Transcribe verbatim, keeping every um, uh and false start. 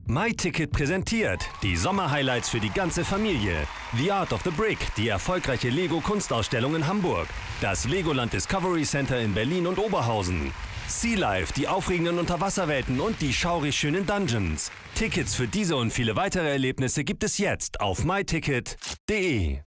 MyTicket präsentiert die Sommerhighlights für die ganze Familie. The Art of the Brick, die erfolgreiche Lego-Kunstausstellung in Hamburg. Das Legoland Discovery Center in Berlin und Oberhausen. Sea Life, die aufregenden Unterwasserwelten und die schaurig schönen Dungeons. Tickets für diese und viele weitere Erlebnisse gibt es jetzt auf my ticket punkt de.